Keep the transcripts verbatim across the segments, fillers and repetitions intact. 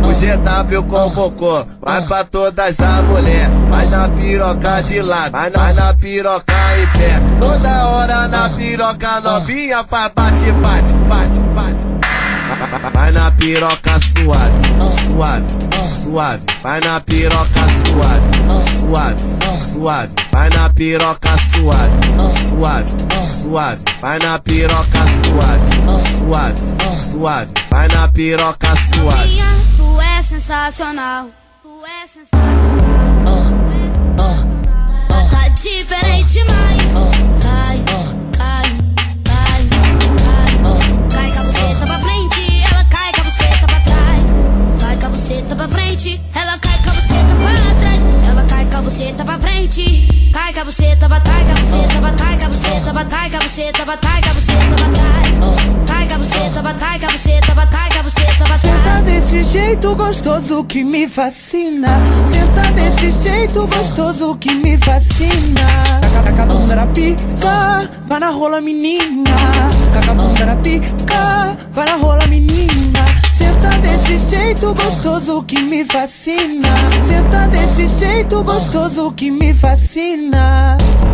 O G W convocou, vai pra todas as mulher. Vai na piroca de lado, vai na, vai na piroca em pé. Toda hora na piroca novinha faz bate, bate, bate, bate. Vai na piroca suave, suave, suave. Vai na piroca suave, suave, suave. Vai na piroca suave, suave, suave. Vai na piroca suave, suave, suave. Vai na piroca suave. Tu é sensacional, tu é sensacional, tu é sensacional. Tá diferente, mas cai, cai, cai, cai. Cai com a buceta pra frente, ela cai com a buceta pra trás. Cai com a buceta pra frente, ela cai com a buceta pra trás. Ela cai com a buceta pra frente, cai com a buceta pra trás, com a buceta pra trás, com a buceta pra trás, com a buceta pra trás, com a buceta pra trás. Cai com a buceta pra trás, com a buceta pra trás, com a buceta pra trás. Senta desse jeito gostoso que me fascina. Senta desse jeito gostoso que me fascina. Caca a bunda na pica, vai na rola menina. Caca a bunda na pica, vai na rola menina. Senta desse jeito gostoso que me fascina. Senta desse jeito gostoso que me fascina.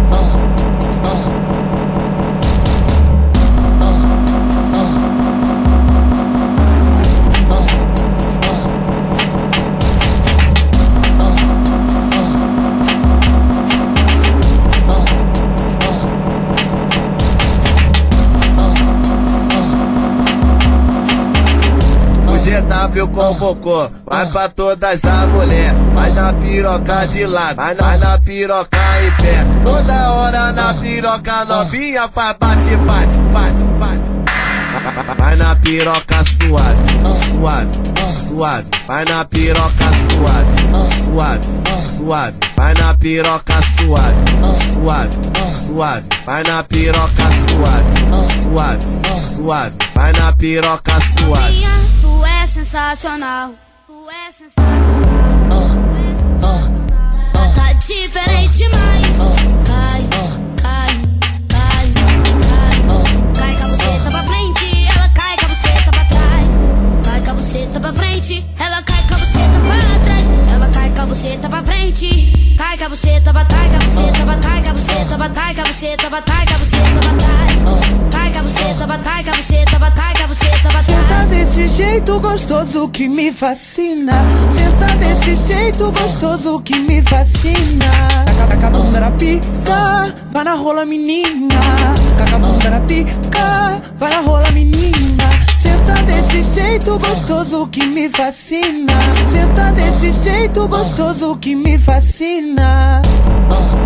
O G W convocou, vai pra todas as mulher. Vai na piroca de lado, vai na, vai na piroca em pé. Toda hora na piroca novinha faz bate, bate, bate, bate. Vai na piroca suave, suave, suave. Vai na piroca suave, suave, suave. Vai na piroca suave, suave, suave. Vai na piroca suave, suave, suave. Vai na piroca suave. Tu é sensacional, tu é sensacional, tu é sensacional. Tá diferente, mas cai, cai, cai, cai. Cai com a buceta pra frente, ela cai com a buceta pra trás. Cai com a buceta pra frente, ela cai com a buceta pra trás. Ela cai com a buceta pra frente, cai com a buceta pra trás, com a buceta pra trás, com a buceta pra trás, com a buceta pra trás, com a buceta pra trás. Cai com a buceta pra trás, com a buceta pra trás, com a buceta pra trás. Senta desse jeito gostoso que me fascina. Senta desse jeito gostoso que me fascina. Caca a bunda na pica, vai na rola menina. Caca a bunda na pica, vai na rola menina. Senta desse jeito gostoso que me fascina. Senta desse jeito gostoso que me fascina.